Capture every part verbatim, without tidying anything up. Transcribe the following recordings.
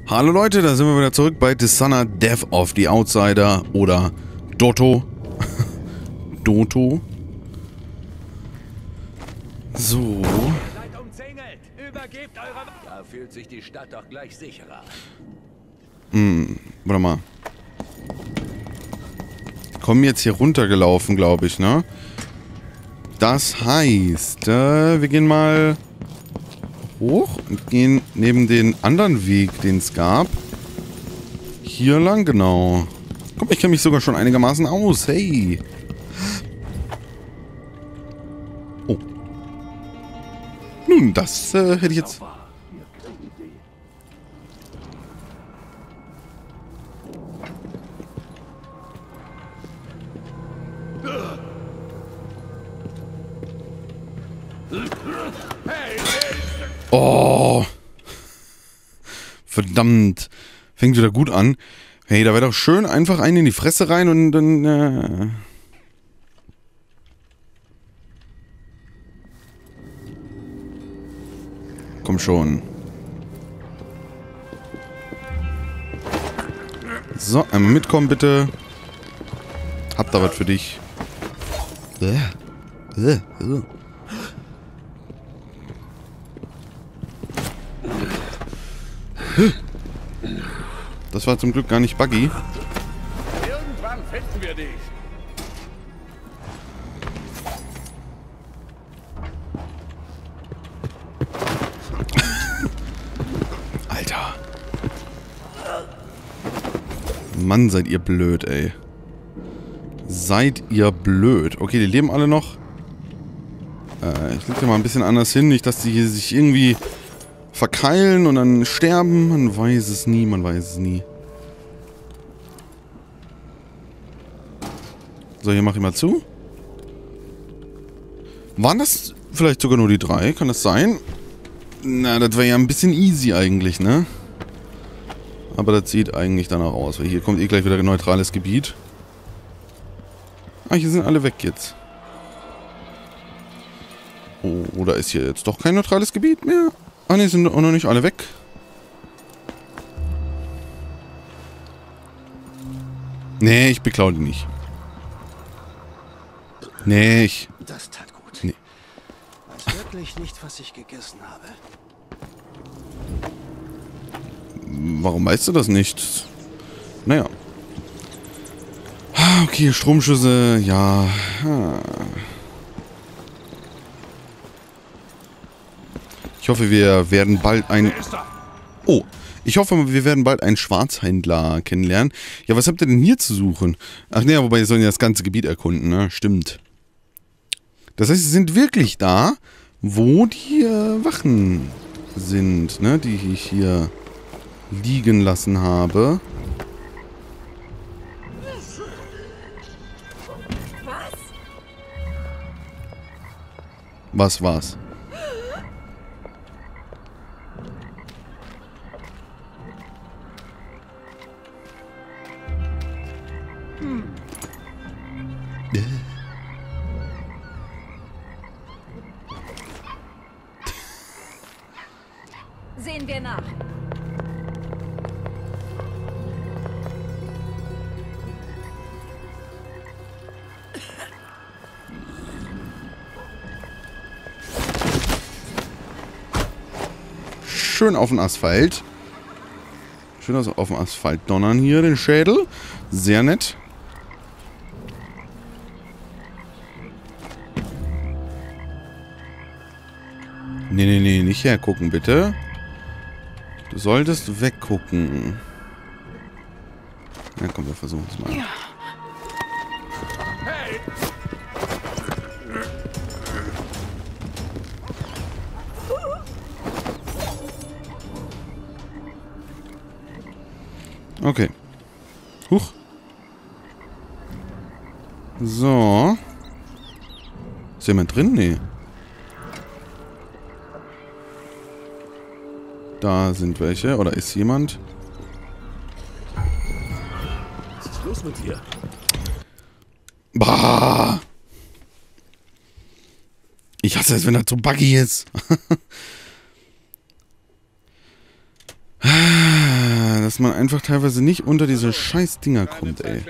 Hallo Leute, da sind wir wieder zurück bei Dishonored Death of the Outsider oder Dotto. Doto. So. Seid umzingelt. Übergebt eure... Da fühlt sich die Stadt doch gleich sicherer. Hm, warte mal. Kommen jetzt hier runtergelaufen, glaube ich, ne? Das heißt, äh, wir gehen mal hoch und gehen neben den anderen Weg, den es gab. Hier lang, genau. Guck, ich kenne mich sogar schon einigermaßen aus. Hey. Oh. Nun, das äh, hätte ich jetzt... Oh. Verdammt. Fängt wieder gut an. Hey, da wäre doch schön einfach einen in die Fresse rein und dann... Äh Komm schon. So, einmal mitkommen bitte. Hab da was für dich. Äh. Äh. Äh. Das war zum Glück gar nicht buggy. Irgendwann finden wir dich. Alter. Mann, seid ihr blöd, ey. Seid ihr blöd. Okay, die leben alle noch. Äh, ich leg dir mal ein bisschen anders hin. Nicht, dass die hier sich irgendwie verkeilen und dann sterben. Man weiß es nie, man weiß es nie. So, hier mach ich mal zu. Waren das vielleicht sogar nur die drei? Kann das sein? Na, das wäre ja ein bisschen easy eigentlich, ne? Aber das sieht eigentlich danach aus. Weil hier kommt eh gleich wieder ein neutrales Gebiet. Ah, hier sind alle weg jetzt. Oh, oder ist hier jetzt doch kein neutrales Gebiet mehr? Ah, ne, sind auch noch nicht alle weg. Nee, ich beklaue die nicht. Nee, ich... Das tat gut. Nee. Weiß wirklich nicht, was ich gegessen habe. Warum weißt du das nicht? Naja. Okay, Stromschüsse, ja. Ich hoffe, wir werden bald ein... Oh, ich hoffe, wir werden bald einen Schwarzhändler kennenlernen. Ja, was habt ihr denn hier zu suchen? Ach ne, wobei, wir sollen ja das ganze Gebiet erkunden, ne? Stimmt. Das heißt, sie sind wirklich da, wo die äh, Wachen sind, ne? Die ich hier liegen lassen habe. Was war's? Sehen wir nach. Schön auf den Asphalt. Schön auf dem Asphalt donnern hier den Schädel. Sehr nett. Nee, nee, nee, nicht hergucken, bitte. Du solltest weggucken. Na komm, wir versuchen es mal. Hey! Okay. Huch. So. Ist jemand drin? Nee. Da sind welche. Oder ist jemand? Was ist los mit dir? Bah. Ich hasse es, wenn das so buggy ist. dass man einfach teilweise nicht unter diese scheiß Dinger kommt, ey.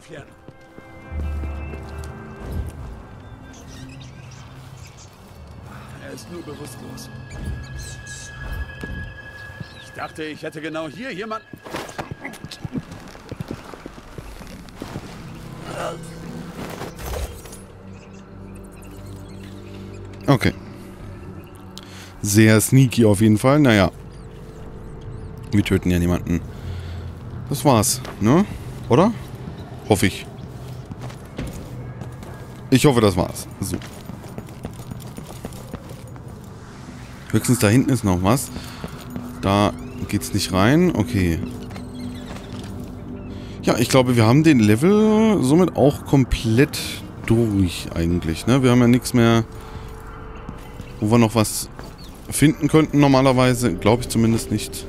Er ist nur bewusstlos. Ich dachte, ich hätte genau hier jemanden... Okay. Sehr sneaky auf jeden Fall. Naja. Wir töten ja niemanden. Das war's, ne? Oder? Hoffe ich. Ich hoffe, das war's. So. Höchstens da hinten ist noch was. Da geht's nicht rein. Okay. Ja, ich glaube, wir haben den Level somit auch komplett durch eigentlich, ne? Wir haben ja nichts mehr, wo wir noch was finden könnten normalerweise. Glaube ich zumindest nicht.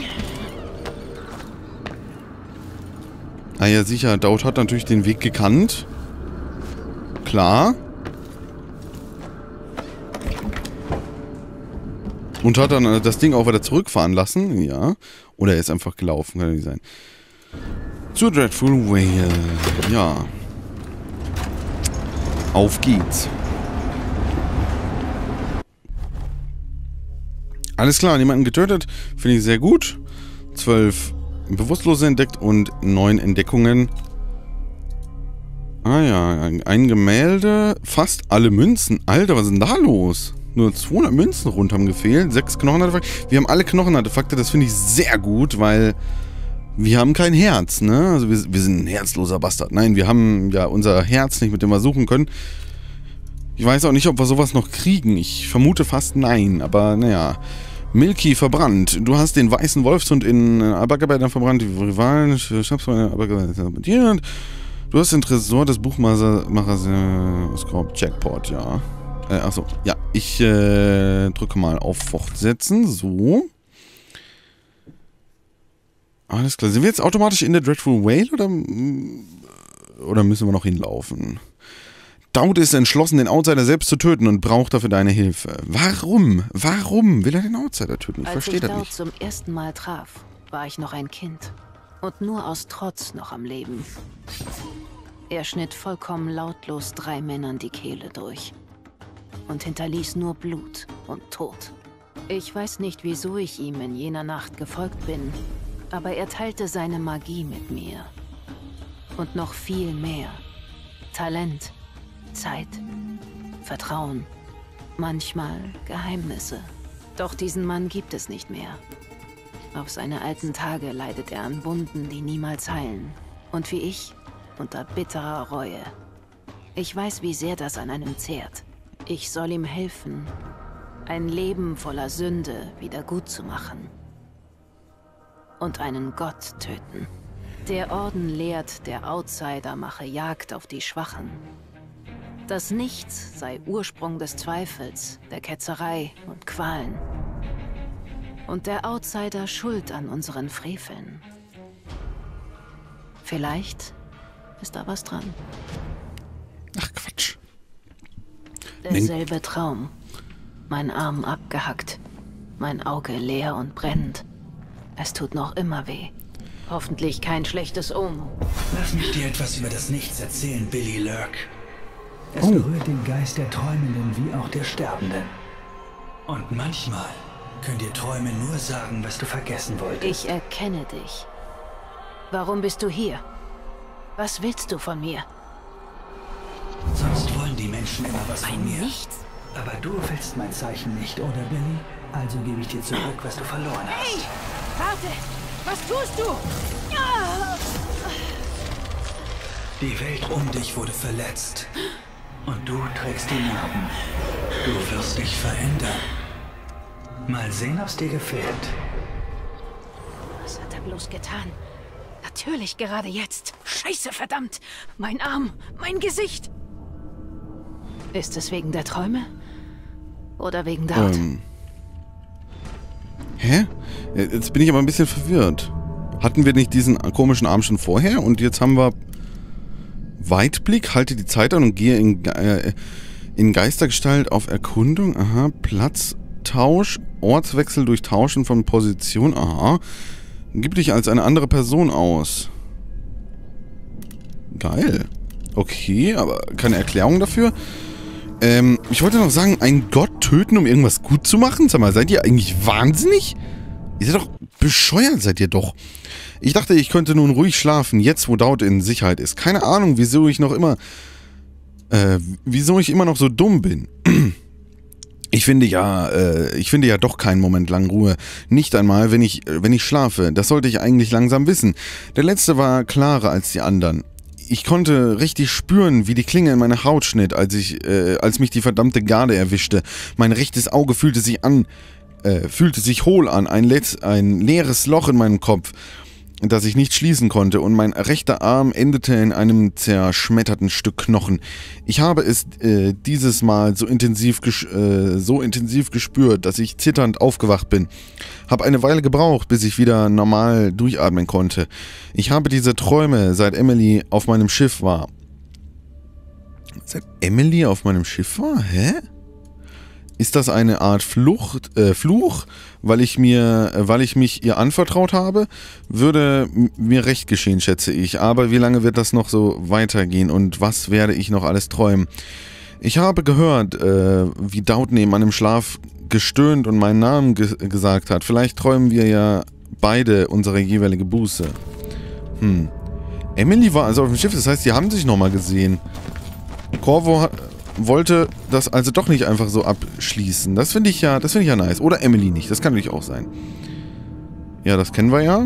Ah ja, sicher. Daud hat natürlich den Weg gekannt. Klar. Und hat dann das Ding auch wieder zurückfahren lassen. Ja. Oder er ist einfach gelaufen. Kann ja nicht sein. Zur Dreadful Whale. Ja. Auf geht's. Alles klar, niemanden getötet. Finde ich sehr gut. Zwölf Bewusstlose entdeckt und neun Entdeckungen. Ah ja, ein Gemälde. Fast alle Münzen. Alter, was ist denn da los? Nur zweihundert Münzen rund haben gefehlt. Sechs Knochenartefakte. Wir haben alle Knochenartefakte. Das finde ich sehr gut, weil wir haben kein Herz, ne? Also wir, wir sind ein herzloser Bastard. Nein, wir haben ja unser Herz nicht, mit dem wir suchen können. Ich weiß auch nicht, ob wir sowas noch kriegen. Ich vermute fast nein, aber naja. Milky verbrannt. Du hast den weißen Wolfshund in Abagabadan verbrannt. Die Rivalen, Schnapsweine, Abagabadan sabotiert. Du hast den Tresor des Buchmachers äh, Jackpot, ja. Äh, achso, ja. Ich äh, drücke mal auf Fortsetzen. So. Alles klar. Sind wir jetzt automatisch in der Dreadful Whale oder, oder müssen wir noch hinlaufen? Daud ist entschlossen, den Outsider selbst zu töten und braucht dafür deine Hilfe. Warum? Warum will er den Outsider töten? Ich verstehe das nicht. Als ich Daud zum ersten Mal traf, war ich noch ein Kind und nur aus Trotz noch am Leben. Er schnitt vollkommen lautlos drei Männern die Kehle durch und hinterließ nur Blut und Tod. Ich weiß nicht, wieso ich ihm in jener Nacht gefolgt bin, aber er teilte seine Magie mit mir. Und noch viel mehr. Talent, Zeit, Vertrauen, manchmal Geheimnisse. Doch diesen Mann gibt es nicht mehr. Auf seine alten Tage leidet er an Wunden, die niemals heilen. Und wie ich, unter bitterer Reue. Ich weiß, wie sehr das an einem zehrt. Ich soll ihm helfen, ein Leben voller Sünde wieder gut zu machen. Und einen Gott töten. Der Orden lehrt, der Outsider mache Jagd auf die Schwachen. Das Nichts sei Ursprung des Zweifels, der Ketzerei und Qualen. Und der Outsider schuld an unseren Freveln. Vielleicht ist da was dran. Ach, Quatsch. Derselbe Traum. Mein Arm abgehackt. Mein Auge leer und brennend. Es tut noch immer weh. Hoffentlich kein schlechtes Omen. Lass mich dir etwas über das Nichts erzählen, Billy Lurk. Es Oh. berührt den Geist der Träumenden wie auch der Sterbenden. Und manchmal können dir Träume nur sagen, was du vergessen wolltest. Ich erkenne dich. Warum bist du hier? Was willst du von mir? Sonst wollen die Menschen immer was von Ein mir. Nichts? Aber du willst mein Zeichen nicht, oder Billy? Also gebe ich dir zurück, was du verloren hast. Hey! Warte! Was tust du? Ah! Die Welt um dich wurde verletzt. Und du trägst die Narben. Du wirst dich verändern. Mal sehen, ob's dir gefällt. Was hat er bloß getan? Natürlich gerade jetzt. Scheiße, verdammt! Mein Arm, mein Gesicht! Ist es wegen der Träume? Oder wegen Daud? Ähm. Hä? Jetzt bin ich aber ein bisschen verwirrt. Hatten wir nicht diesen komischen Arm schon vorher? Und jetzt haben wir Weitblick, halte die Zeit an und gehe in, äh, in Geistergestalt auf Erkundung. Aha, Platztausch, Ortswechsel durch Tauschen von Position. Aha. Gib dich als eine andere Person aus. Geil. Okay, aber keine Erklärung dafür. Ähm, ich wollte noch sagen, einen Gott töten, um irgendwas gut zu machen? Sag mal, seid ihr eigentlich wahnsinnig? Ihr seid doch bescheuert, seid ihr doch. Ich dachte, ich könnte nun ruhig schlafen, jetzt wo Daud in Sicherheit ist. Keine Ahnung, wieso ich noch immer... Äh, wieso ich immer noch so dumm bin. Ich finde ja, äh, ich finde ja doch keinen Moment lang Ruhe. Nicht einmal, wenn ich, wenn ich schlafe. Das sollte ich eigentlich langsam wissen. Der letzte war klarer als die anderen. Ich konnte richtig spüren, wie die Klinge in meine Haut schnitt, als ich, äh, als mich die verdammte Garde erwischte. Mein rechtes Auge fühlte sich an, äh, fühlte sich hohl an, ein, Letz-, ein leeres Loch in meinem Kopf, das ich nicht schließen konnte, und mein rechter Arm endete in einem zerschmetterten Stück Knochen. Ich habe es äh, dieses Mal so intensiv, äh, so intensiv gespürt, dass ich zitternd aufgewacht bin. Habe eine Weile gebraucht, bis ich wieder normal durchatmen konnte. Ich habe diese Träume, seit Emily auf meinem Schiff war. Seit Emily auf meinem Schiff war? Hä? Ist das eine Art Flucht, äh, Fluch, weil ich mir, weil ich mich ihr anvertraut habe? Würde mir recht geschehen, schätze ich. Aber wie lange wird das noch so weitergehen und was werde ich noch alles träumen? Ich habe gehört, äh, wie Daud neben meinem Schlaf gestöhnt und meinen Namen ge gesagt hat. Vielleicht träumen wir ja beide unsere jeweilige Buße. Hm. Emily war also auf dem Schiff, das heißt, die haben sich nochmal gesehen. Corvo hat... wollte das also doch nicht einfach so abschließen. Das finde ich ja, das finde ich ja nice. Oder Emily nicht, das kann natürlich auch sein. Ja, das kennen wir ja.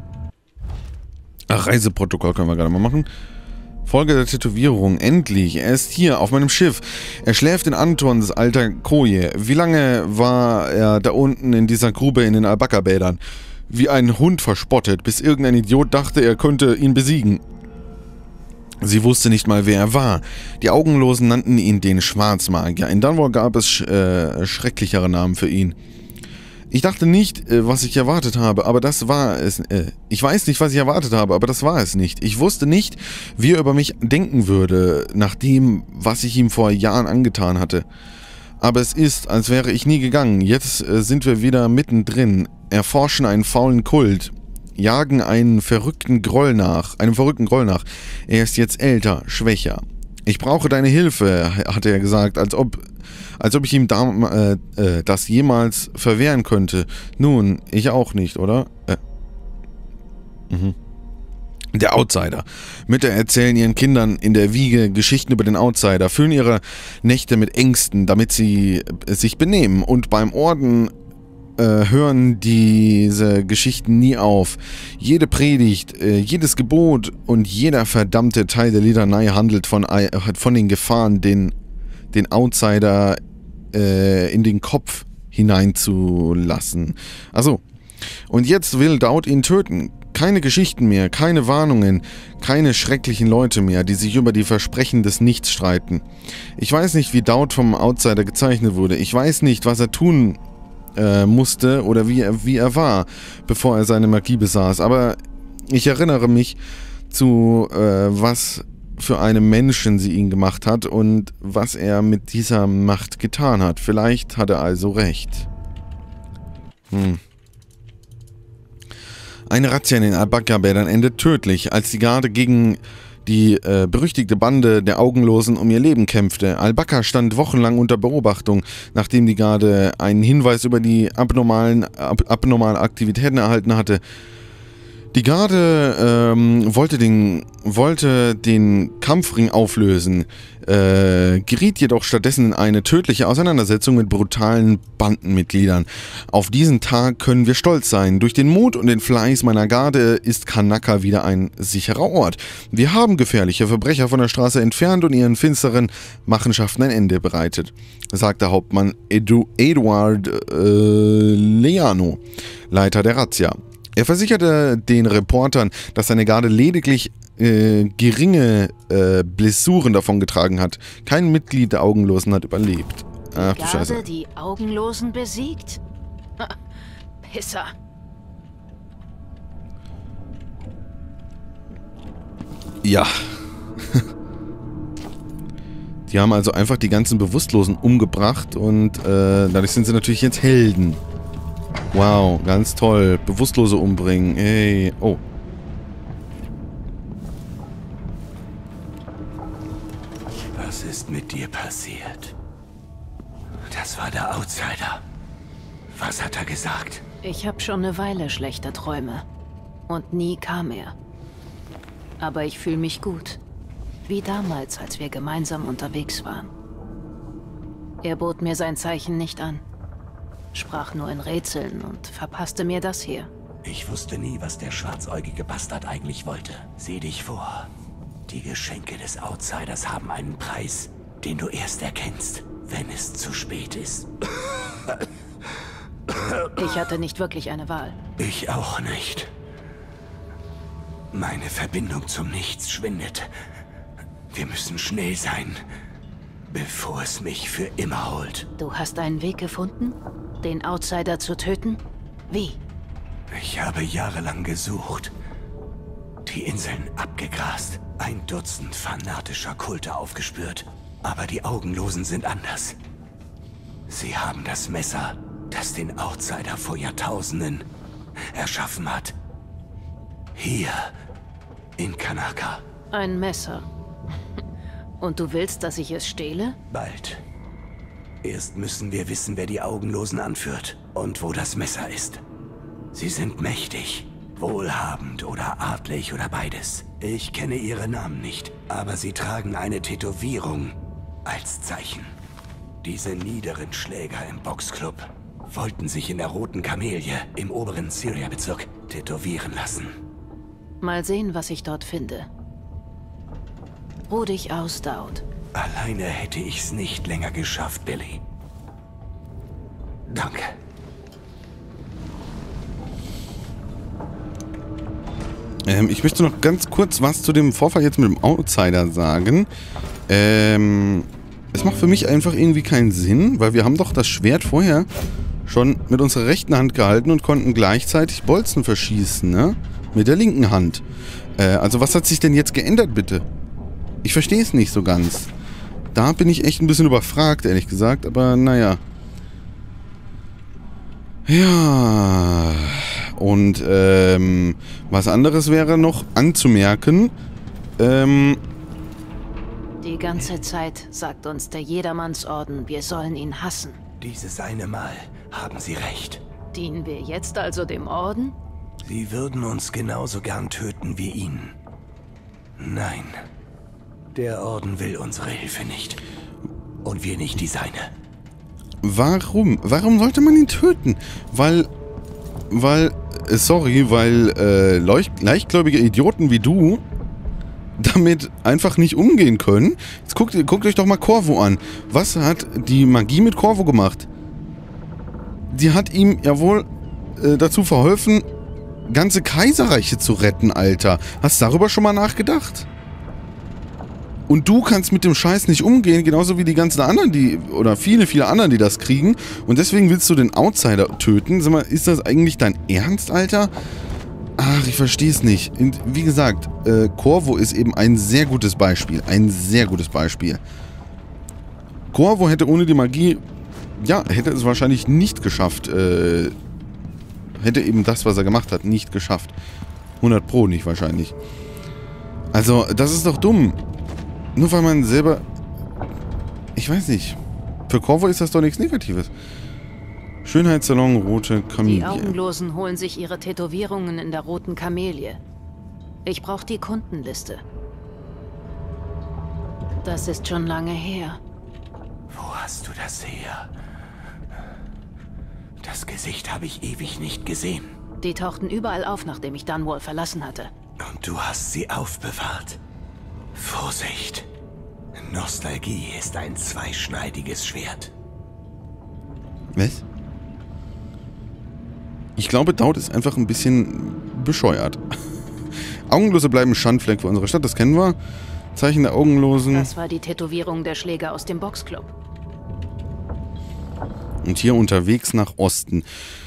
Ach, Reiseprotokoll können wir gerade mal machen. Folge der Tätowierung, endlich. Er ist hier, auf meinem Schiff. Er schläft in Antons alter Koje. Wie lange war er da unten in dieser Grube in den Albaca-Bädern? Wie ein Hund verspottet, bis irgendein Idiot dachte, er könnte ihn besiegen. Sie wusste nicht mal, wer er war. Die Augenlosen nannten ihn den Schwarzmagier. In Dunwall gab es sch äh, schrecklichere Namen für ihn. Ich dachte nicht, äh, was ich erwartet habe, aber das war es. Äh, ich weiß nicht, was ich erwartet habe, aber das war es nicht. Ich wusste nicht, wie er über mich denken würde, nach dem, was ich ihm vor Jahren angetan hatte. Aber es ist, als wäre ich nie gegangen. Jetzt äh, sind wir wieder mittendrin, erforschen einen faulen Kult. Jagen einen verrückten Groll nach, einem verrückten Groll nach. Er ist jetzt älter, schwächer. Ich brauche deine Hilfe, hatte er gesagt, als ob, als ob ich ihm da, äh, äh, das jemals verwehren könnte. Nun, ich auch nicht, oder? Äh. Mhm. Der Outsider. Mütter erzählen ihren Kindern in der Wiege Geschichten über den Outsider, füllen ihre Nächte mit Ängsten, damit sie äh, sich benehmen. Und beim Orden Äh, hören diese Geschichten nie auf. Jede Predigt, äh, jedes Gebot und jeder verdammte Teil der Litanei handelt von, äh, von den Gefahren, den, den Outsider äh, in den Kopf hineinzulassen. Also, und jetzt will Daud ihn töten. Keine Geschichten mehr, keine Warnungen, keine schrecklichen Leute mehr, die sich über die Versprechen des Nichts streiten. Ich weiß nicht, wie Daud vom Outsider gezeichnet wurde. Ich weiß nicht, was er tun Äh, musste oder wie er, wie er war, bevor er seine Magie besaß. Aber ich erinnere mich zu, äh, was für einen Menschen sie ihn gemacht hat und was er mit dieser Macht getan hat. Vielleicht hat er also recht. Hm. Eine Razzia in den Albaca-Bädern endet tödlich, als die Garde gegen die äh, berüchtigte Bande der Augenlosen um ihr Leben kämpfte. Albaca stand wochenlang unter Beobachtung, nachdem die Garde einen Hinweis über die abnormalen, ab, abnormalen Aktivitäten erhalten hatte. Die Garde ähm, wollte, den, wollte den Kampfring auflösen, äh, geriet jedoch stattdessen in eine tödliche Auseinandersetzung mit brutalen Bandenmitgliedern. Auf diesen Tag können wir stolz sein. Durch den Mut und den Fleiß meiner Garde ist Kanaka wieder ein sicherer Ort. Wir haben gefährliche Verbrecher von der Straße entfernt und ihren finsteren Machenschaften ein Ende bereitet, sagte Hauptmann Edu Eduard äh, Leano, Leiter der Razzia. Er versicherte den Reportern, dass seine Garde lediglich äh, geringe äh, Blessuren davongetragen hat. Kein Mitglied der Augenlosen hat überlebt. Ach du Scheiße. Garde die Augenlosen besiegt? Pisser. Ja. Die haben also einfach die ganzen Bewusstlosen umgebracht und äh, dadurch sind sie natürlich jetzt Helden. Wow, ganz toll. Bewusstlose umbringen. Ey. Oh. Was ist mit dir passiert? Das war der Outsider. Was hat er gesagt? Ich habe schon eine Weile schlechte Träume. Und nie kam er. Aber ich fühle mich gut. Wie damals, als wir gemeinsam unterwegs waren. Er bot mir sein Zeichen nicht an. Sprach nur in Rätseln und verpasste mir das hier. Ich wusste nie, was der schwarzäugige Bastard eigentlich wollte. Sieh dich vor. Die Geschenke des Outsiders haben einen Preis, den du erst erkennst, wenn es zu spät ist. Ich hatte nicht wirklich eine Wahl. Ich auch nicht. Meine Verbindung zum Nichts schwindet. Wir müssen schnell sein, bevor es mich für immer holt. Du hast einen Weg gefunden, den Outsider zu töten? Wie? Ich habe jahrelang gesucht. Die Inseln abgegrast, ein Dutzend fanatischer Kulte aufgespürt. Aber die Augenlosen sind anders. Sie haben das Messer, das den Outsider vor Jahrtausenden erschaffen hat. Hier, in Kanaka. Ein Messer. Und du willst, dass ich es stehle? Bald. Erst müssen wir wissen, wer die Augenlosen anführt und wo das Messer ist. Sie sind mächtig, wohlhabend oder adlig oder beides. Ich kenne ihre Namen nicht, aber sie tragen eine Tätowierung als Zeichen. Diese niederen Schläger im Boxclub wollten sich in der Roten Kamelie im oberen Syria-Bezirk tätowieren lassen. Mal sehen, was ich dort finde. Ruh dich aus, Daud. Alleine hätte ich's nicht länger geschafft, Billy. Danke. Ähm, ich möchte noch ganz kurz was zu dem Vorfall jetzt mit dem Outsider sagen. Ähm, es macht für mich einfach irgendwie keinen Sinn, weil wir haben doch das Schwert vorher schon mit unserer rechten Hand gehalten und konnten gleichzeitig Bolzen verschießen, ne? Mit der linken Hand. Äh, also was hat sich denn jetzt geändert, bitte? Ich verstehe es nicht so ganz. Da bin ich echt ein bisschen überfragt, ehrlich gesagt, aber naja. Ja. Und, ähm, was anderes wäre noch anzumerken, ähm... Die ganze Zeit sagt uns der Jedermannsorden, wir sollen ihn hassen. Dieses eine Mal haben Sie recht. Dienen wir jetzt also dem Orden? Sie würden uns genauso gern töten wie ihn. Nein. Der Orden will unsere Hilfe nicht. Und wir nicht die seine. Warum? Warum sollte man ihn töten? Weil... Weil... Sorry, weil äh, leichtgläubige Idioten wie du damit einfach nicht umgehen können. Jetzt guckt, guckt euch doch mal Corvo an. Was hat die Magie mit Corvo gemacht? Die hat ihm ja wohl äh, dazu verholfen, ganze Kaiserreiche zu retten, Alter. Hast du darüber schon mal nachgedacht? Und du kannst mit dem Scheiß nicht umgehen, genauso wie die ganzen anderen, die, oder viele, viele anderen, die das kriegen. Und deswegen willst du den Outsider töten. Sag mal, ist das eigentlich dein Ernst, Alter? Ach, ich verstehe es nicht. Und wie gesagt, äh, Corvo ist eben ein sehr gutes Beispiel. Ein sehr gutes Beispiel. Corvo hätte ohne die Magie, ja, hätte es wahrscheinlich nicht geschafft. Äh, hätte eben das, was er gemacht hat, nicht geschafft. hundert Pro nicht wahrscheinlich. Also, das ist doch dumm. Nur weil man selber... Ich weiß nicht. Für Corvo ist das doch nichts Negatives. Schönheitssalon, rote Kamelie. Die Augenlosen holen sich ihre Tätowierungen in der Roten Kamelie. Ich brauche die Kundenliste. Das ist schon lange her. Wo hast du das her? Das Gesicht habe ich ewig nicht gesehen. Die tauchten überall auf, nachdem ich Dunwall verlassen hatte. Und du hast sie aufbewahrt. Vorsicht. Nostalgie ist ein zweischneidiges Schwert. Was? Ich glaube, Daud ist einfach ein bisschen bescheuert. Augenlose bleiben Schandfleck für unsere Stadt, das kennen wir. Zeichen der Augenlosen. Das war die Tätowierung der Schläger aus dem Boxclub. Und hier unterwegs nach Osten.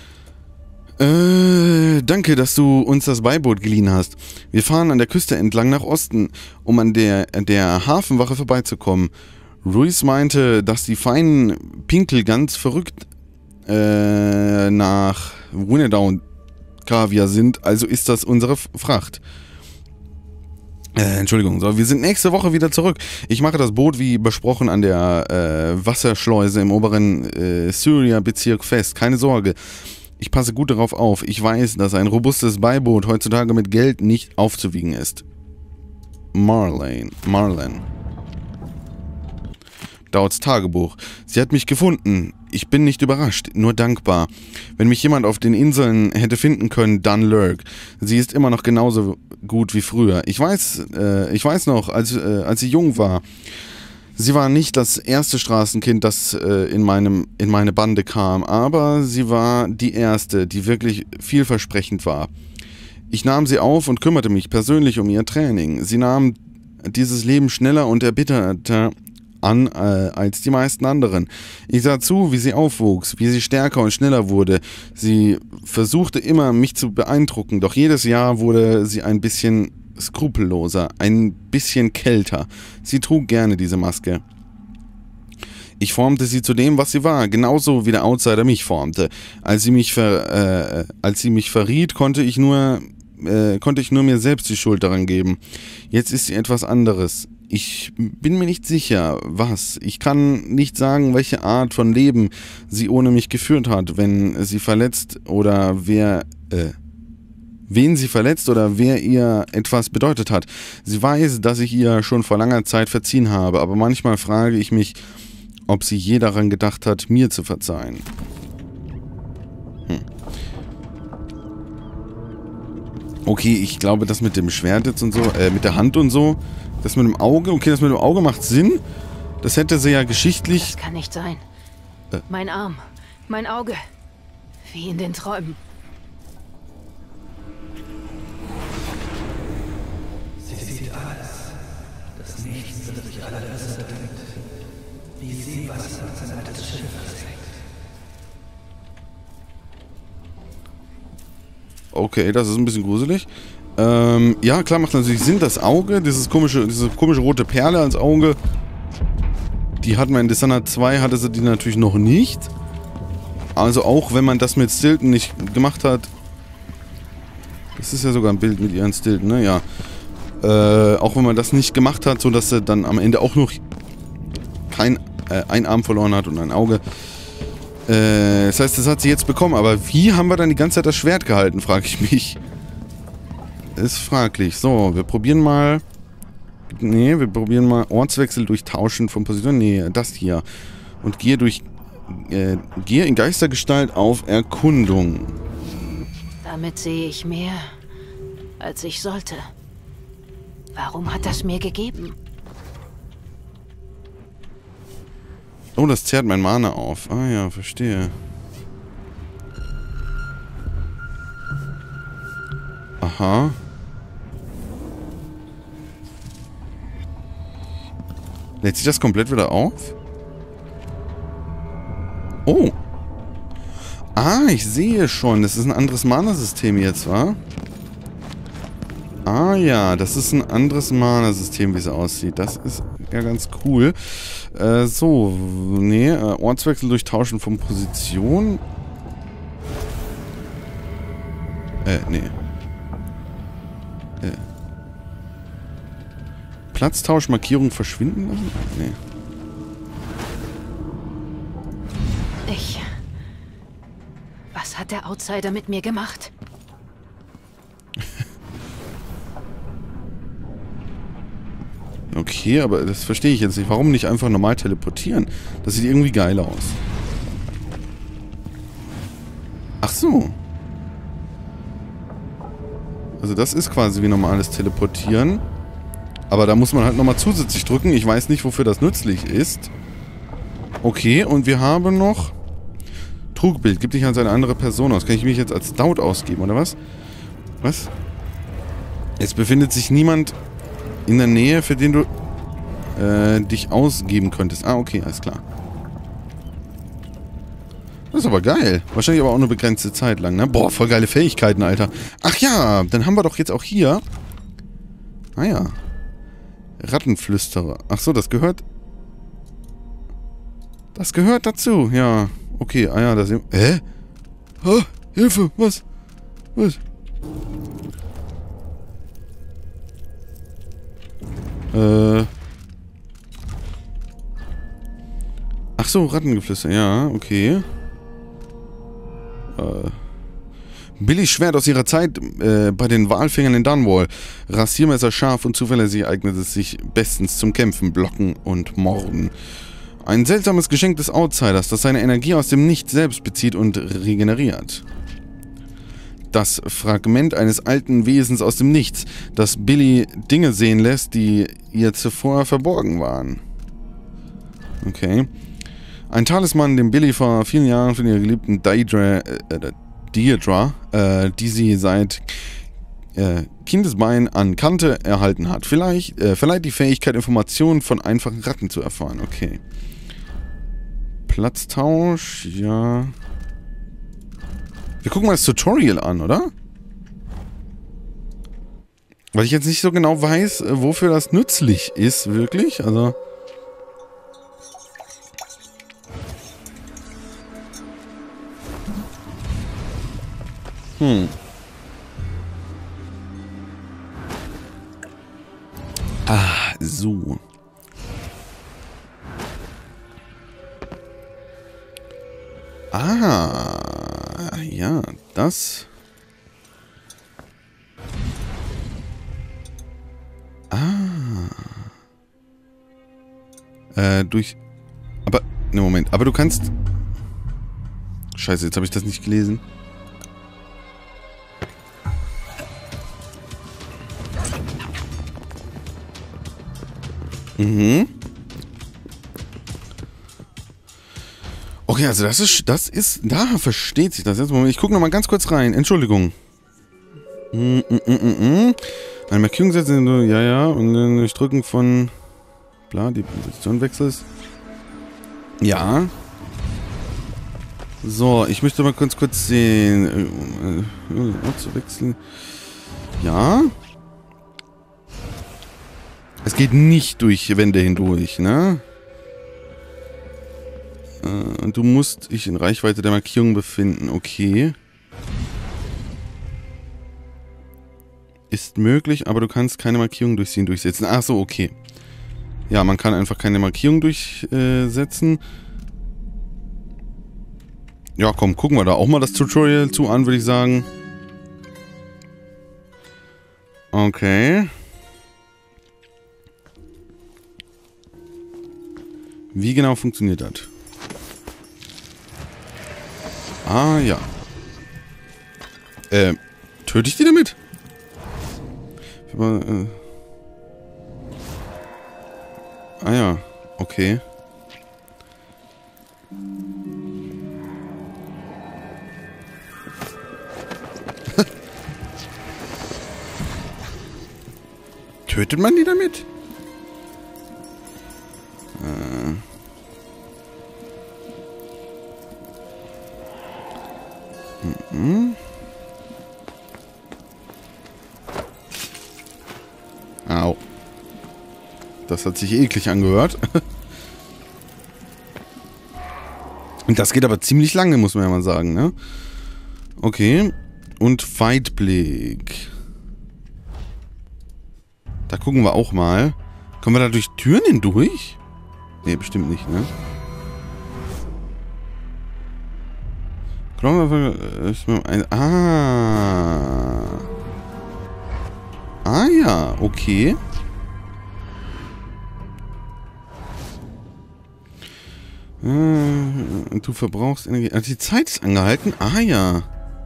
Äh, danke, dass du uns das Beiboot geliehen hast. Wir fahren an der Küste entlang nach Osten, um an der, der Hafenwache vorbeizukommen. Ruiz meinte, dass die feinen Pinkel ganz verrückt äh, nach Winnedown-Kaviar sind, also ist das unsere Fracht. Äh, Entschuldigung, so, wir sind nächste Woche wieder zurück. Ich mache das Boot, wie besprochen, an der äh, Wasserschleuse im oberen äh, Syria-Bezirk fest. Keine Sorge, ich passe gut darauf auf. Ich weiß, dass ein robustes Beiboot heutzutage mit Geld nicht aufzuwiegen ist. Marlene. Marlene. Dauds Tagebuch. Sie hat mich gefunden. Ich bin nicht überrascht, nur dankbar. Wenn mich jemand auf den Inseln hätte finden können, dann Lurk. Sie ist immer noch genauso gut wie früher. Ich weiß, äh, ich weiß noch, als, äh, als sie jung war. Sie war nicht das erste Straßenkind, das äh, in, meinem, in meine Bande kam, aber sie war die erste, die wirklich vielversprechend war. Ich nahm sie auf und kümmerte mich persönlich um ihr Training. Sie nahm dieses Leben schneller und erbitterter an äh, als die meisten anderen. Ich sah zu, wie sie aufwuchs, wie sie stärker und schneller wurde. Sie versuchte immer, mich zu beeindrucken, doch jedes Jahr wurde sie ein bisschen skrupelloser, ein bisschen kälter. Sie trug gerne diese Maske. Ich formte sie zu dem, was sie war, genauso wie der Outsider mich formte. Als sie mich, ver, äh, als sie mich verriet, konnte ich nur, äh, konnte ich nur mir selbst die Schuld daran geben. Jetzt ist sie etwas anderes. Ich bin mir nicht sicher, was. Ich kann nicht sagen, welche Art von Leben sie ohne mich geführt hat, wenn sie verletzt oder wer, äh, wen sie verletzt oder wer ihr etwas bedeutet hat. Sie weiß, dass ich ihr schon vor langer Zeit verziehen habe, aber manchmal frage ich mich, ob sie je daran gedacht hat, mir zu verzeihen. Hm. Okay, ich glaube, das mit dem Schwert jetzt und so, äh, mit der Hand und so, das mit dem Auge, okay, das mit dem Auge macht Sinn. Das hätte sie ja geschichtlich... Das kann nicht sein. Äh. Mein Arm, mein Auge, wie in den Träumen. Sie sieht alles. Das Nichts wird durch alle Risse bedrängt. Wie Seewasser sein altes Schiff versenkt. Okay, das ist ein bisschen gruselig. Ähm, ja, klar, macht natürlich Sinn. Das Auge, dieses komische, diese komische rote Perle als Auge, die hat man in Dishonored zwei, hatte sie die natürlich noch nicht. Also auch wenn man das mit Stilton nicht gemacht hat. Das ist ja sogar ein Bild mit ihren Stilton, ne? Ja. Äh, auch wenn man das nicht gemacht hat, sodass sie dann am Ende auch noch kein, äh, ein Arm verloren hat und ein Auge. Äh, das heißt, das hat sie jetzt bekommen. Aber wie haben wir dann die ganze Zeit das Schwert gehalten, frage ich mich. Ist fraglich. So, wir probieren mal... Nee, wir probieren mal Ortswechsel durch Tauschen von Position. Nee, das hier. Und gehe durch... Äh, gehe in Geistergestalt auf Erkundung. Damit sehe ich mehr, als ich sollte. Warum hat das mir gegeben? Oh, das zehrt mein Mana auf. Ah ja, verstehe. Aha. Lädt sich das komplett wieder auf? Oh. Ah, ich sehe schon. Das ist ein anderes Mana-System jetzt, wa? Ah ja, das ist ein anderes Mana-System, wie es aussieht. Das ist ja ganz cool. Äh, so. Nee, äh, Ortswechsel durch Tauschen von Position. Äh, nee. Äh. Platztausch, Markierung verschwinden lassen? Nee. Ich... Was hat der Outsider mit mir gemacht? Okay, aber das verstehe ich jetzt nicht. Warum nicht einfach normal teleportieren? Das sieht irgendwie geil aus. Ach so. Also das ist quasi wie normales Teleportieren. Aber da muss man halt nochmal zusätzlich drücken. Ich weiß nicht, wofür das nützlich ist. Okay, und wir haben noch... Trugbild. Gib dich als eine andere Person aus. Kann ich mich jetzt als Stout ausgeben, oder was? Was? Es befindet sich niemand in der Nähe, für den du äh, dich ausgeben könntest. Ah, okay, alles klar. Das ist aber geil. Wahrscheinlich aber auch eine begrenzte Zeit lang, ne? Boah, voll geile Fähigkeiten, Alter. Ach ja, dann haben wir doch jetzt auch hier... Ah ja. Rattenflüsterer. Ach so, das gehört... Das gehört dazu, ja. Okay, ah ja, das... Hä? Oh, Hilfe, was? Was? Äh. Ach so, Rattengeflüster, ja, okay. Äh. Billys Schwert aus ihrer Zeit äh, bei den Walfängern in Dunwall. Rasiermesser scharf und zuverlässig eignet es sich bestens zum Kämpfen, Blocken und Morden. Ein seltsames Geschenk des Outsiders, das seine Energie aus dem Nichts selbst bezieht und regeneriert. Das Fragment eines alten Wesens aus dem Nichts, das Billy Dinge sehen lässt, die ihr zuvor verborgen waren. Okay. Ein Talisman, den Billy vor vielen Jahren von ihrer geliebten Deidre, äh, Deirdre, äh, die sie seit äh, Kindesbein an kannte, erhalten hat. Vielleicht äh, verleiht die Fähigkeit, Informationen von einfachen Ratten zu erfahren. Okay. Platztausch, ja. Wir gucken mal das Tutorial an, oder? Weil ich jetzt nicht so genau weiß, wofür das nützlich ist, wirklich. Also. Hm. Ah, so. Ah, ja, das. Ah. Äh, durch. Aber, ne, Moment. Aber du kannst. Scheiße, jetzt habe ich das nicht gelesen. Mhm. Okay, also das ist, das ist, da versteht sich das jetzt. Moment, ich gucke nochmal ganz kurz rein. Entschuldigung. Mm, mm, mm, mm. Eine Markierung setzen, ja, ja, und dann durch Drücken von, bla, die Position wechselst. Ja. So, ich möchte mal ganz kurz sehen. Äh, zu wechseln. Ja. Es geht nicht durch Wände hindurch, ne? Äh, und du musst dich in Reichweite der Markierung befinden. Okay. Ist möglich, aber du kannst keine Markierung durch sie durchsetzen. Ach so, okay. Ja, man kann einfach keine Markierung durchsetzen. Ja, komm, gucken wir da auch mal das Tutorial zu an, würde ich sagen. Okay. Wie genau funktioniert das? Ah, ja. Äh, töte ich die damit? Aber, äh ah ja, okay. Tötet man die damit? Äh. Mhm. Au. Das hat sich eklig angehört. Und das geht aber ziemlich lange, muss man ja mal sagen, ne? Okay. Und Weitblick. Da gucken wir auch mal. Kommen wir da durch Türen hindurch? Ne, bestimmt nicht, ne? Ah. Ah ja, okay. Du verbrauchst Energie. Also die Zeit ist angehalten. Ah ja.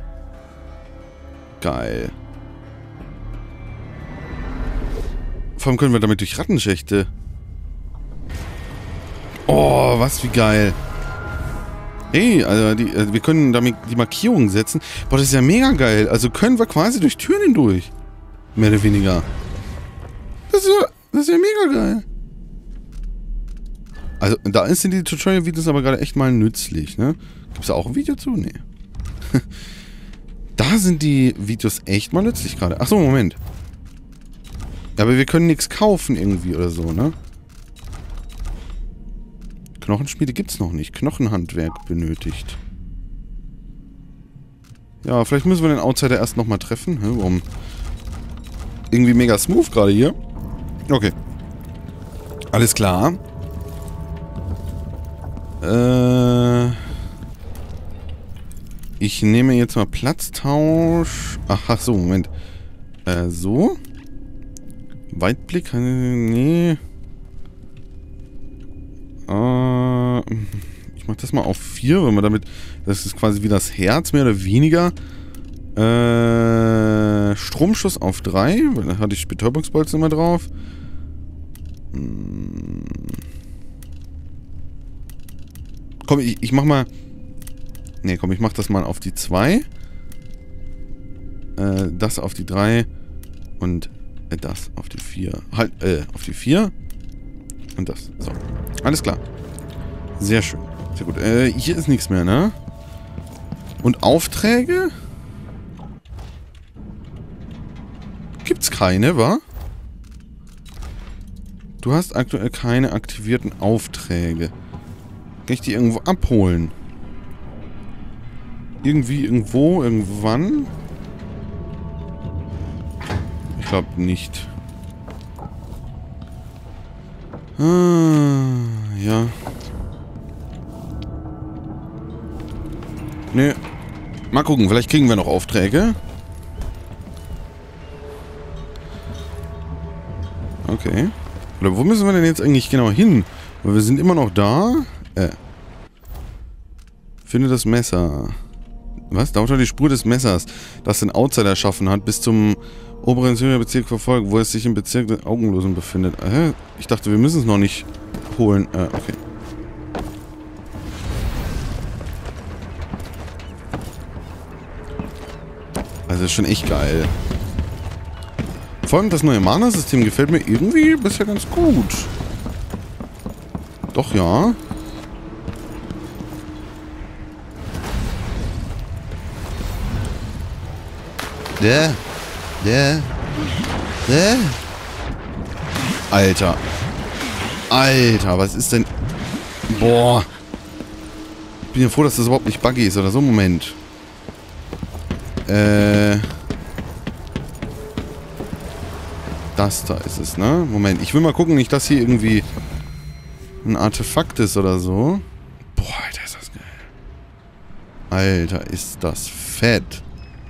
Geil. Vor allem können wir damit durch Rattenschächte. Oh, was wie geil. Hey, also, die, also wir können damit die Markierung setzen. Boah, das ist ja mega geil. Also können wir quasi durch Türen hindurch. Mehr oder weniger. Das ist ja, das ist ja mega geil. Also, da sind die Tutorial-Videos aber gerade echt mal nützlich, ne? Gibt es da auch ein Video zu? Nee. Da sind die Videos echt mal nützlich gerade. Achso, Moment. Aber wir können nichts kaufen irgendwie oder so, ne? Knochenschmiede gibt's noch nicht. Knochenhandwerk benötigt. Ja, vielleicht müssen wir den Outsider erst nochmal treffen. Hä, warum? Irgendwie mega smooth gerade hier. Okay. Alles klar. Äh... Ich nehme jetzt mal Platztausch. Ach, ach so, Moment. Äh, so. Weitblick? Nee. Äh, ich mach das mal auf vier, wenn wir damit... Das ist quasi wie das Herz, mehr oder weniger. Äh, Stromschuss auf drei. Da hatte ich Betäubungsbolzen immer drauf. Hm. Komm, ich, ich mach mal... Ne, komm, ich mach das mal auf die zwei. Äh, das auf die drei. Und äh, das auf die vier. Halt, äh, auf die vier. Und das. So. Alles klar. Sehr schön. Sehr gut. Äh, hier ist nichts mehr, ne? Und Aufträge? Gibt's keine, wa? Du hast aktuell keine aktivierten Aufträge. Kann ich die irgendwo abholen? Irgendwie, irgendwo, irgendwann? Ich glaube nicht. Ah, ja. Nö. Mal gucken, vielleicht kriegen wir noch Aufträge. Okay. Oder wo müssen wir denn jetzt eigentlich genau hin? Weil wir sind immer noch da. Äh. Finde das Messer. Was? Dauert die Spur des Messers, das den Outsider erschaffen hat, bis zum oberen Syria-Bezirk verfolgt, wo es sich im Bezirk der Augenlosen befindet. Hä? Ich dachte, wir müssen es noch nicht holen. Äh, okay. Also ist schon echt geil. Vor allem das neue Mana-System gefällt mir irgendwie bisher ganz gut. Doch, ja. Der. Der. Der. Alter. Alter, was ist denn... Boah. Ich bin ja froh, dass das überhaupt nicht buggy ist oder so. Moment. Äh... Das da ist es, ne? Moment, ich will mal gucken, nicht, dass hier irgendwie ein Artefakt ist oder so. Boah, Alter, ist das geil. Alter, ist das fett.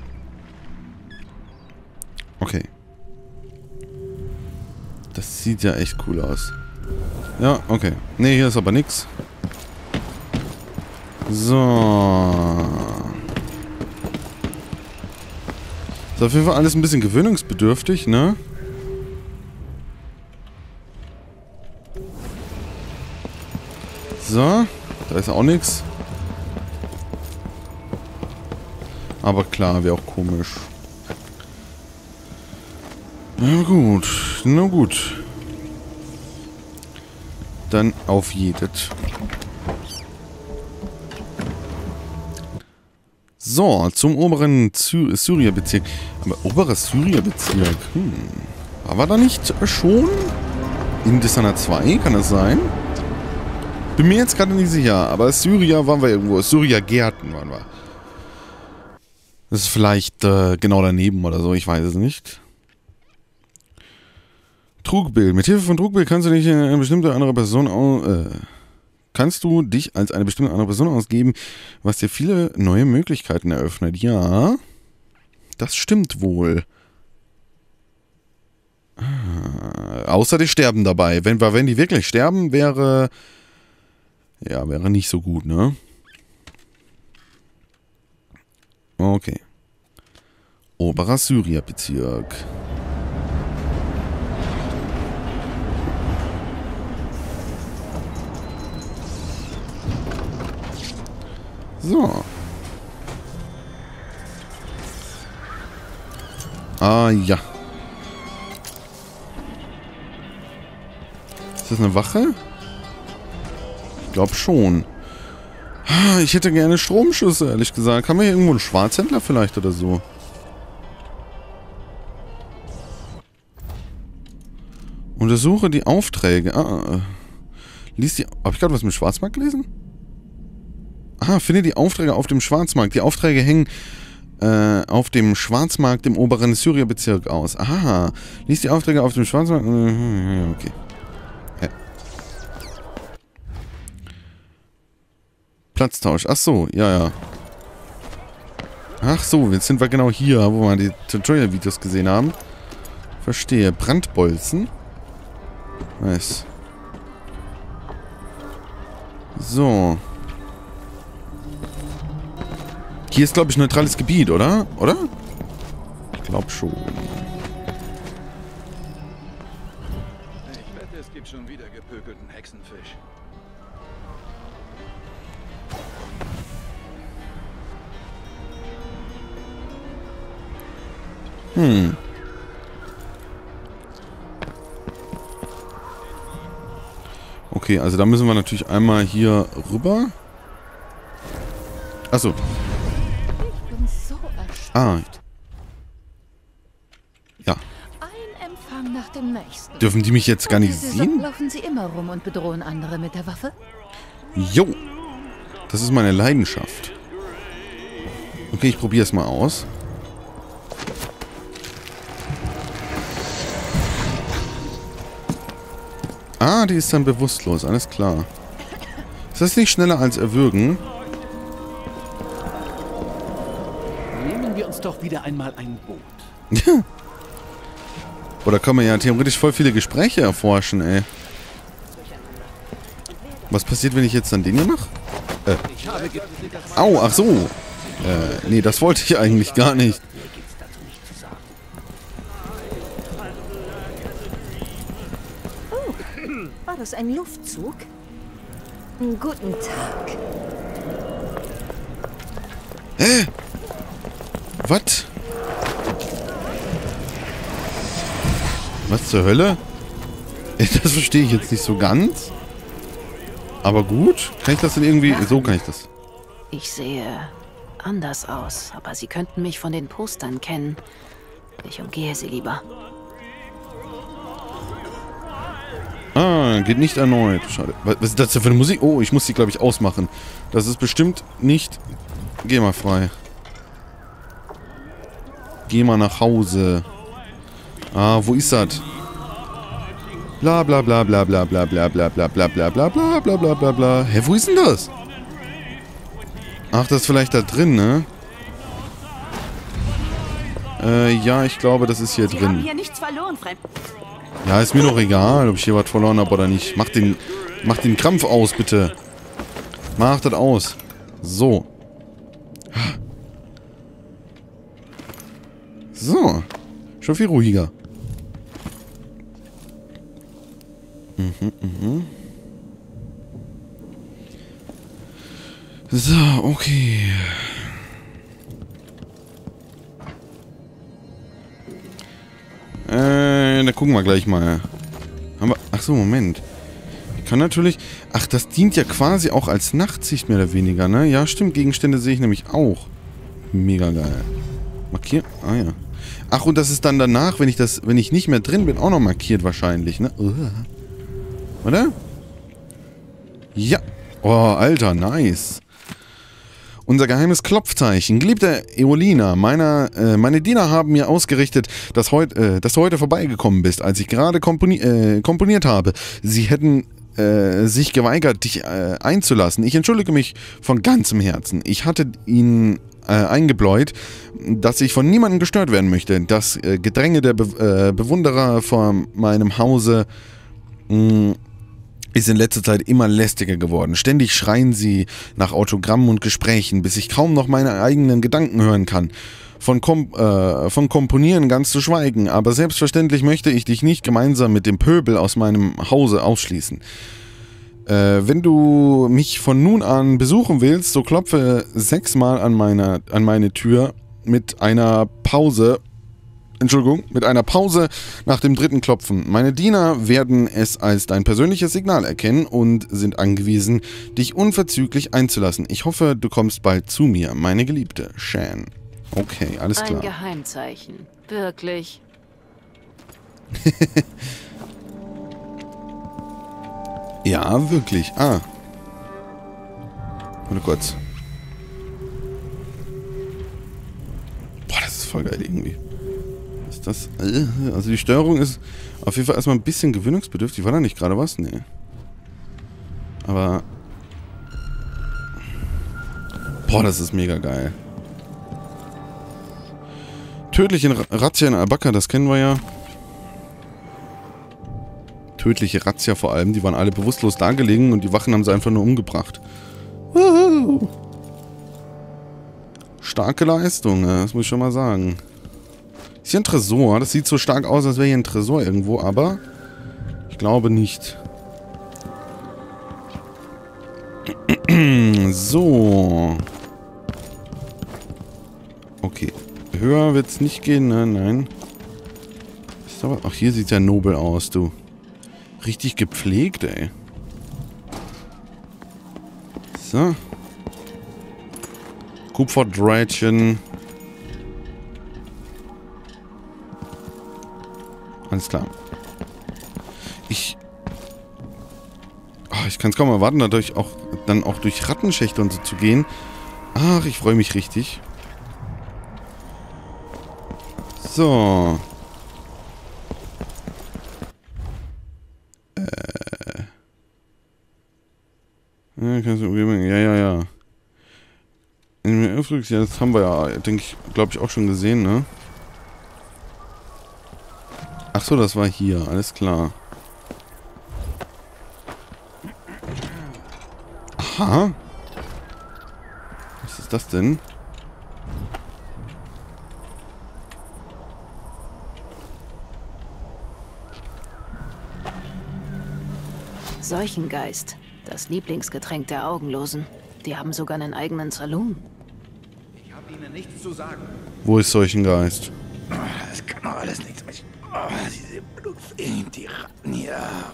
Okay. Das sieht ja echt cool aus. Ja, okay. Ne, hier ist aber nix. So. Ist auf jeden Fall alles ein bisschen gewöhnungsbedürftig, ne? So. Da ist auch nix. Aber klar, wäre auch komisch. Na gut, na gut. Dann auf jedet. So, zum oberen Syria-Bezirk. Aber oberer Syria-Bezirk, hm. War wir da nicht schon? In Dishonored zwei, kann das sein? Bin mir jetzt gerade nicht sicher, aber Syria waren wir irgendwo. Syria-Gärten waren wir. Das ist vielleicht äh, genau daneben oder so, ich weiß es nicht. Trugbild. Mit Hilfe von Trugbild kannst du dich in eine bestimmte andere Person aus, äh, kannst du dich als eine bestimmte andere Person ausgeben, was dir viele neue Möglichkeiten eröffnet. Ja, das stimmt wohl. Ah, außer die sterben dabei. Wenn, wenn die wirklich sterben, wäre ja, wäre nicht so gut, ne? Okay. Oberer Syria-Bezirk. So. Ah, ja. Ist das eine Wache? Ich glaube schon. Ich hätte gerne Stromschüsse, ehrlich gesagt. Haben wir hier irgendwo einen Schwarzhändler vielleicht oder so? Untersuche die Aufträge. Ah, lies die... Habe ich gerade was mit Schwarzmarkt gelesen? Ah, finde die Aufträge auf dem Schwarzmarkt. Die Aufträge hängen äh, auf dem Schwarzmarkt im oberen Syria-Bezirk aus. Aha. Lies die Aufträge auf dem Schwarzmarkt. Okay. Ja. Platztausch. Ach so, ja, ja. Ach so, jetzt sind wir genau hier, wo wir die Tutorial-Videos gesehen haben. Verstehe. Brandbolzen. Nice. So. Hier ist, glaube ich, neutrales Gebiet, oder? Oder? Ich glaube schon. Ich wette, es gibt schon wieder gepökelten Hexenfisch. Hm. Okay, also da müssen wir natürlich einmal hier rüber. Achso. Ich bin so erschöpft. Ah. Ja. Ein Empfang nach dem nächsten. Dürfen die mich jetzt gar nicht Diese sehen? Laufen Sie immer rum und bedrohen andere mit der Waffe? Jo. Das ist meine Leidenschaft. Okay, ich probiere es mal aus. Ah, die ist dann bewusstlos. Alles klar. Ist das nicht schneller als erwürgen? Nehmen wir uns doch wieder einmal ein Boot. Oder kann man ja theoretisch voll viele Gespräche erforschen, ey. Was passiert, wenn ich jetzt dann den hier mache? Äh. Au, ach so. Äh, nee, das wollte ich eigentlich gar nicht. War das ein Luftzug? Guten Tag. Hä? Was? Was zur Hölle? Das verstehe ich jetzt nicht so ganz. Aber gut. Kann ich das denn irgendwie... So kann ich das. Ich sehe anders aus, aber Sie könnten mich von den Postern kennen. Ich umgehe sie lieber. Ah, geht nicht erneut. Schade. Was ist das denn für eine Musik? Oh, ich muss die, glaube ich, ausmachen. Das ist bestimmt nicht... Geh mal frei. Geh mal nach Hause. Ah, wo ist das? Bla bla bla bla bla bla bla bla bla bla bla bla bla bla bla bla bla. Hä, wo ist denn das? Ach, das ist vielleicht da drin, ne? Äh, ja, ich glaube, das ist hier Sie haben drin. hier nichts verloren, Fremd. Ja, ist mir doch egal, ob ich hier was verloren habe oder nicht. Mach den, mach den Krampf aus, bitte. Mach das aus. So. So. Schon viel ruhiger. Mhm, mhm. So, okay. Äh, da gucken wir gleich mal. Haben wir, ach so, Moment. Ich kann natürlich... Ach, das dient ja quasi auch als Nachtsicht, mehr oder weniger, ne? Ja, stimmt. Gegenstände sehe ich nämlich auch. Mega geil. Markiert? Ah, ja. Ach, und das ist dann danach, wenn ich das, wenn ich nicht mehr drin bin, auch noch markiert wahrscheinlich, ne? Oder? Ja. Oh, Alter, nice. Unser geheimes Klopfzeichen. Geliebte Eolina, meiner, äh, meine Diener haben mir ausgerichtet, dass, heut, äh, dass du heute vorbeigekommen bist, als ich gerade komponi äh, komponiert habe. Sie hätten äh, sich geweigert, dich äh, einzulassen. Ich entschuldige mich von ganzem Herzen. Ich hatte ihnen äh, eingebläut, dass ich von niemandem gestört werden möchte. Das äh, Gedränge der Be äh, Bewunderer vor meinem Hause mh, ist in letzter Zeit immer lästiger geworden. Ständig schreien sie nach Autogrammen und Gesprächen, bis ich kaum noch meine eigenen Gedanken hören kann. Von, Kom äh, von Komponieren ganz zu schweigen, aber selbstverständlich möchte ich dich nicht gemeinsam mit dem Pöbel aus meinem Hause ausschließen. Äh, wenn du mich von nun an besuchen willst, so klopfe sechsmal an, meiner, an meine Tür mit einer Pause. Entschuldigung, mit einer Pause nach dem dritten Klopfen. Meine Diener werden es als dein persönliches Signal erkennen und sind angewiesen, dich unverzüglich einzulassen. Ich hoffe, du kommst bald zu mir, meine Geliebte, Shan. Okay, alles klar. Ein Geheimzeichen. Wirklich. Ja, wirklich. Ah. Warte kurz. voll geil irgendwie. Ist das... Also die Steuerung ist auf jeden Fall erstmal ein bisschen gewöhnungsbedürftig. War da nicht gerade was? Nee. Aber... Boah, das ist mega geil. Tödliche Razzia in Al-Bakr, das kennen wir ja. Tödliche Razzia vor allem. Die waren alle bewusstlos da gelegen und die Wachen haben sie einfach nur umgebracht. Woohoo. Starke Leistung, das muss ich schon mal sagen. Ist hier ein Tresor? Das sieht so stark aus, als wäre hier ein Tresor irgendwo, aber ich glaube nicht. So. Okay. Höher wird es nicht gehen, ne? Nein. Ist aber, ach, hier sieht es ja nobel aus, du. Richtig gepflegt, ey. So. Kupferdrähtchen. Alles klar. Ich... Oh, ich kann es kaum erwarten, dadurch auch, dann auch durch Rattenschächte und so zu gehen. Ach, ich freue mich richtig. So. Äh. Ja, kannst du, ja, ja, ja. Ja, das haben wir ja, denke ich, glaube ich, auch schon gesehen, ne? Ach so, das war hier, alles klar. Aha. Was ist das denn? Seuchengeist, das Lieblingsgetränk der Augenlosen. Die haben sogar einen eigenen Saloon. Ich habe Ihnen nichts zu sagen. Wo ist Seuchengeist? Das kann doch alles nichts mehr. Oh, diese Blutfeen, die Ratten hier.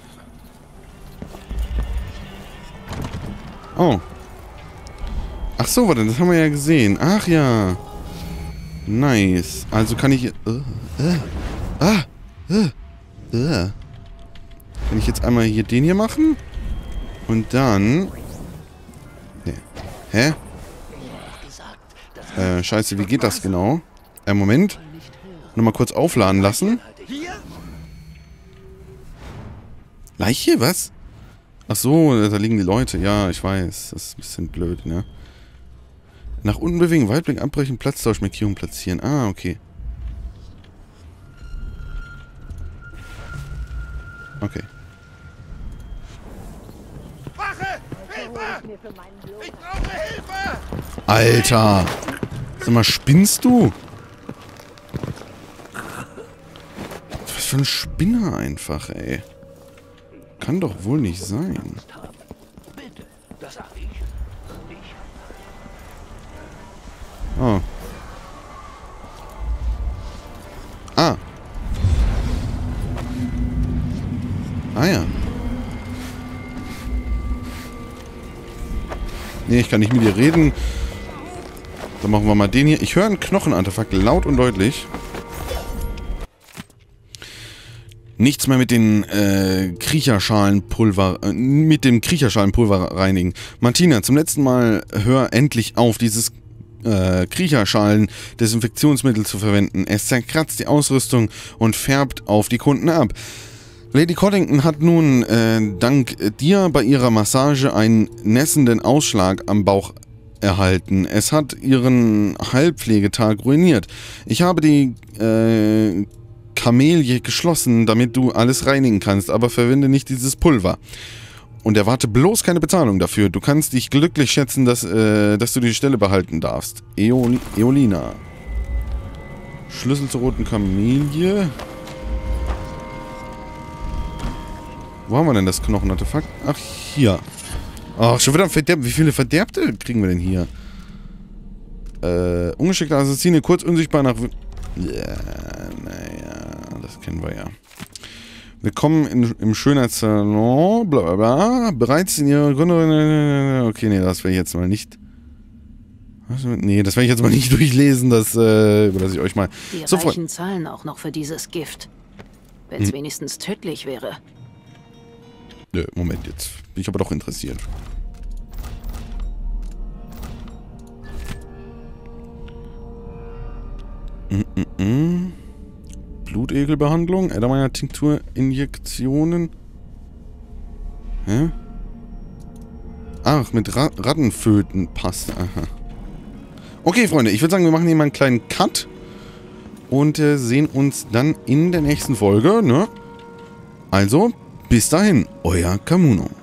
Oh. Ach so, warte, das haben wir ja gesehen. Ach ja. Nice. Also kann ich... Uh, uh, ah. Uh, uh. Kann ich jetzt einmal hier den hier machen? Und dann... Nee. Hä? Äh, scheiße, wie geht das genau? Äh, Moment. Nochmal kurz aufladen lassen. Leiche? Was? Ach so, da liegen die Leute. Ja, ich weiß. Das ist ein bisschen blöd, ne? Nach unten bewegen, Weitblick abbrechen, Platztauschmarkierung platzieren. Ah, okay. Okay. Wache! Hilfe! Ich brauche Hilfe! Alter! Sag mal, spinnst du? Was für ein Spinner einfach, ey. Kann doch wohl nicht sein. Bitte, das sag ich. Ich. Oh. Ah. Ah ja. Nee, ich kann nicht mit dir reden. Dann machen wir mal den hier. Ich höre einen Knochenartefakt laut und deutlich. Nichts mehr mit den äh, Kriecherschalenpulver, äh, mit dem Kriecherschalenpulver reinigen. Martina, zum letzten Mal hör endlich auf, dieses äh, Kriecherschalen-Desinfektionsmittel zu verwenden. Es zerkratzt die Ausrüstung und färbt auf die Kunden ab. Lady Coddington hat nun äh, dank dir bei ihrer Massage einen nässenden Ausschlag am Bauch erhalten. Es hat ihren Heilpflegetag ruiniert. Ich habe die äh, Kamelie geschlossen, damit du alles reinigen kannst, aber verwende nicht dieses Pulver. Und erwarte bloß keine Bezahlung dafür. Du kannst dich glücklich schätzen, dass, äh, dass du die Stelle behalten darfst. Eoli Eolina. Schlüssel zur roten Kamelie. Wo haben wir denn das Knochenartefakt? Ach, hier. Ach, schon wieder verderbt. Wie viele Verderbte kriegen wir denn hier? Äh, ungeschickte Assassine, kurz unsichtbar nach... Ja, naja, das kennen wir ja. Willkommen in, im Schönheitssalon, bla bla bla. Bereits in ihrer Gründerin... Okay, nee, das werde ich jetzt mal nicht... Nee, das werde ich jetzt mal nicht durchlesen, das, äh, dass ich euch mal... Die sofort... Reichen zahlen auch noch für dieses Gift. Wenn es hm. wenigstens tödlich wäre. Nö, Moment, jetzt bin ich aber doch interessiert. Blutegelbehandlung, Edelmeier Tinktur, Injektionen. Hä? Ach, mit Ra Rattenföten passt. Aha. Okay, Freunde, ich würde sagen, wir machen hier mal einen kleinen Cut. Und äh, sehen uns dann in der nächsten Folge, ne? Also, bis dahin, euer Kamuno.